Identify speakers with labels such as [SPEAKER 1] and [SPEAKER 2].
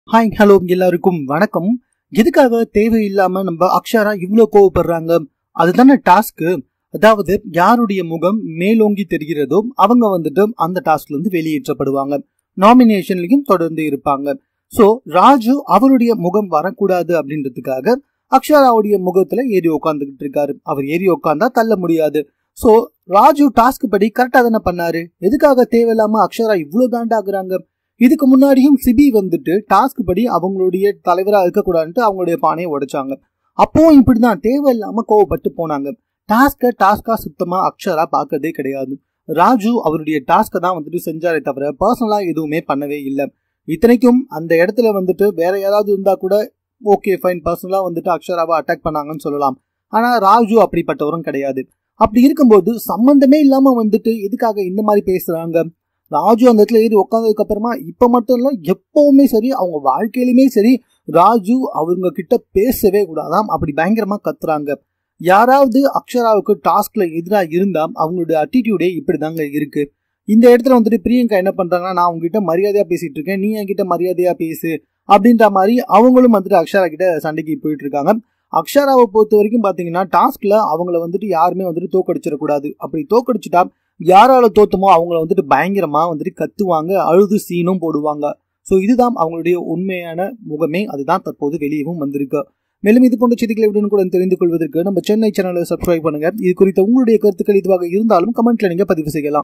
[SPEAKER 1] Hi hello எல்லாருக்கும் வணக்கம். எதுக்காக தேவையில்லாம நம்ம அக்ஷரா இவ்வளவு கோவப்படுறாங்க? அதுதானே டாஸ்க். அதாவது யாருடைய முகம் மேலோங்கி தெரிகிறதோ அவங்க அந்த டாஸ்க்ல இருந்து வெளியேற்றப்படுவாங்க. நாமினேஷன்லயும் தொடர்ந்து இருப்பாங்க. சோ ராஜு அவருடைய முகம் வரக்கூடாது அப்படின்றதுக்காக அக்ஷராவுடைய முகத்துல ஏறி உட்காந்துக்கிட்டு இருக்காரு. அவர் ஏறி உட்காந்தா தள்ள முடியாது. சோ ராஜு டாஸ்க் படி கரெக்டா தானே பண்ணாரு. எதுக்காக தேவையில்லாம அக்ஷரா இவ்வளவு தாண்டாக்குறாங்க? இதுக்கு முன்னாடியும் சிபி டாஸ்க் படி அவங்களுடைய தலைவரா இருக்கக்கூடாதுன்ட்டு அவங்களுடைய பானையை உடைச்சாங்க. அப்போ இப்படிதான் தேவையில்லாம கோவப்பட்டு போனாங்க. டாஸ்கா சுத்தமா அக்ஷரா பார்க்கறதே கிடையாது. ராஜு அவருடைய டாஸ்க தான் செஞ்சாரே தவிர பர்சனலா எதுவுமே பண்ணவே இல்லை. இத்தனைக்கும் அந்த இடத்துல வேற யாராவது இருந்தா கூட ஓகே ஃபைன், பர்சனலா அக்ஷராவை அட்டாக் பண்ணாங்கன்னு சொல்லலாம். ஆனா ராஜு அப்படிப்பட்டவரும் கிடையாது. அப்படி இருக்கும்போது சம்பந்தமே இல்லாம எதுக்காக இந்த மாதிரி பேசுறாங்க? ராஜு அந்த இடத்துல ஏறி உட்காந்ததுக்கு அப்புறமா இப்ப மட்டும் இல்ல, எப்பவுமே சரி, அவங்க வாழ்க்கையிலுமே சரி, ராஜு அவங்க கிட்ட பேசவே கூடாதாம். அப்படி பயங்கரமா கத்துறாங்க. யாராவது அக்ஷராவுக்கு டாஸ்க்ல எதிராக இருந்தா அவங்களுடைய அட்டிடியூடே இப்படிதாங்க இருக்கு. இந்த இடத்துல பிரியங்கா என்ன பண்றாங்கன்னா, நான் உங்ககிட்ட மரியாதையா பேசிட்டு இருக்கேன், நீ என்கிட்ட மரியாதையா பேசு அப்படின்ற மாதிரி அவங்களும் அக்ஷரா கிட்ட சண்டைக்கு போயிட்டு இருக்காங்க. அக்ஷராவை பொறுத்த வரைக்கும் பாத்தீங்கன்னா டாஸ்க்ல அவங்கள யாருமே தோக்கடிச்சிடக்கூடாது. அப்படி தோக்கடிச்சுட்டா யாரால தோத்துமோ அவங்கள பயங்கரமா கத்துவாங்க, அழுது சீனும் போடுவாங்க. சோ இதுதான் அவங்களுடைய உண்மையான முகமே. அதுதான் தற்போது வெளியவும் வந்திருக்கு. மேலும் இது போன்ற செய்திகளை உடனுக்குடன் தெரிந்து கொள்வதற்கு நம்ம சென்னை சேனலை சப்ஸ்கிரைப் பண்ணுங்க. இது குறித்த உங்களுடைய கருத்துக்கள் இதுவாக இருந்தாலும் கமெண்ட்ல நீங்க பதிவு செய்யலாம்.